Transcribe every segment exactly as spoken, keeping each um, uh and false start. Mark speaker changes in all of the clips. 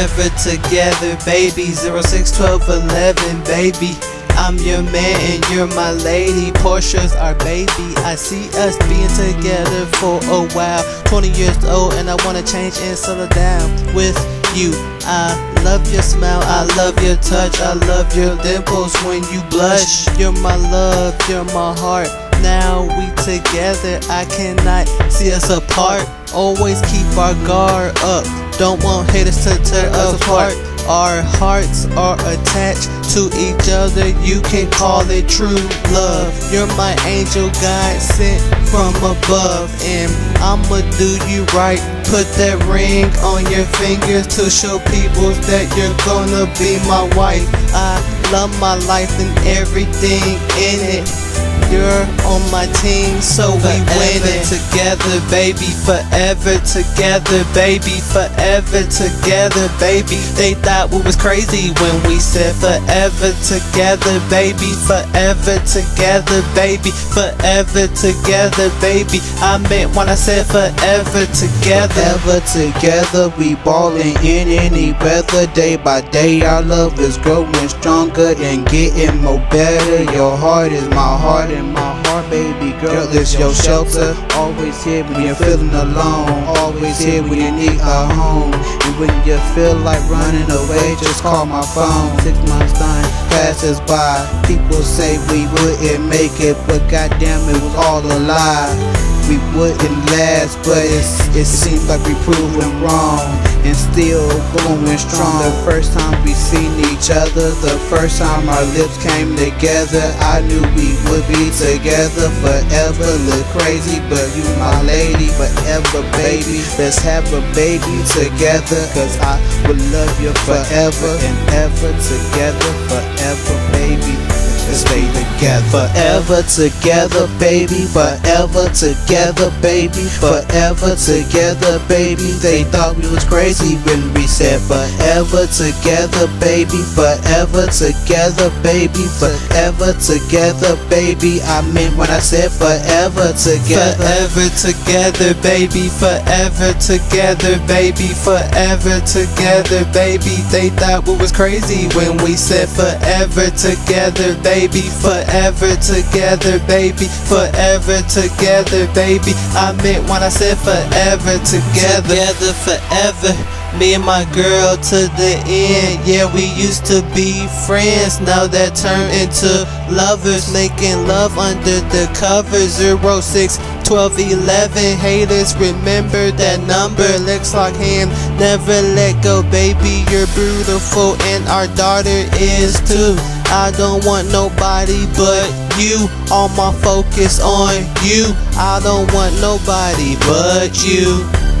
Speaker 1: forever together, baby. Zero six twelve eleven, baby. I'm your man and you're my lady. Portia's our baby. I see us being together for a while. Twenty years old and I wanna change and settle down with you. I love your smile, I love your touch, I love your dimples when you blush. You're my love, you're my heart. Now we together, I cannot see us apart. Always keep our guard up, don't want haters to tear us apart. Our hearts are attached to each other, you can call it true love. You're my angel, God sent from above, and I'ma do you right. Put that ring on your finger to show people that you're gonna be my wife. I love my life and everything in it. You're on my team, so we win it together, baby. Forever together, baby. Forever together, baby. They thought we was crazy when we said forever together, baby. Forever together, baby. Forever together, baby. I meant when I said forever together.
Speaker 2: Forever together, we ballin' in any weather. Day by day, our love is growing stronger and getting more better. Your heart is my heart and my heart, baby girl, is your shelter. Always here when you're feeling alone, always here when you need a home. And when you feel like running away, just call my phone. Six months time passes by, people say we wouldn't make it, but goddamn it was all a lie. We wouldn't last, but it's, it seems like we proven wrong, and still going strong. The first time we seen each other, the first time our lips came together, I knew we would be together forever. Look crazy, but you my lady forever, baby. Let's have a baby together, cause I will love you forever and ever. Together forever, baby. Let's stay together. Forever together, baby. Forever together, baby. Forever together, baby. They thought we was crazy when we said forever together, baby. Forever together, baby. Forever together, baby. I meant when I said forever together.
Speaker 1: Forever together, baby. Forever together, baby. Forever together, baby. They thought we was crazy when we said forever together, baby. Baby, forever together, baby. Forever together, baby. I meant when I said forever together. Together forever, me and my girl to the end. Yeah, we used to be friends, now that turned into lovers, making love under the covers. Zero six twelve eleven, haters remember that number. Let's lock hands, never let go, baby. You're beautiful and our daughter is too. I don't want nobody but you. All my focus on you. I don't want nobody but you.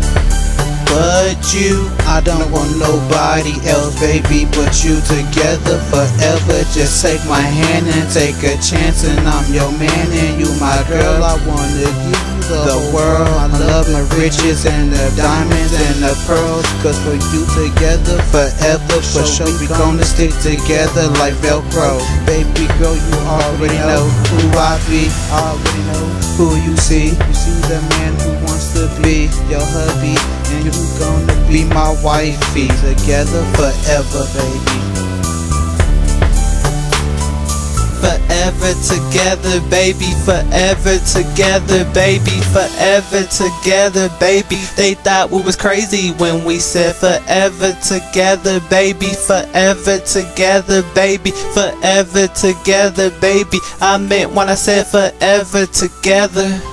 Speaker 1: But you.
Speaker 2: I don't want nobody else, baby, but you. Together forever. Just take my hand and take a chance, and I'm your man and you my girl. I wanna give you the world. I love my riches and the diamonds and the pearls, cause for you together forever, for sure we gonna stick together like Velcro. Baby girl, you already know who I be, I already know who you see. You see the man who wants to be your hubby, and you gonna be my wifey. Together forever, baby.
Speaker 1: Forever together, baby. Forever together, baby. Forever together, baby. They thought we was crazy when we said forever together, baby. Forever together, baby. Forever together, baby. I meant when I said forever together.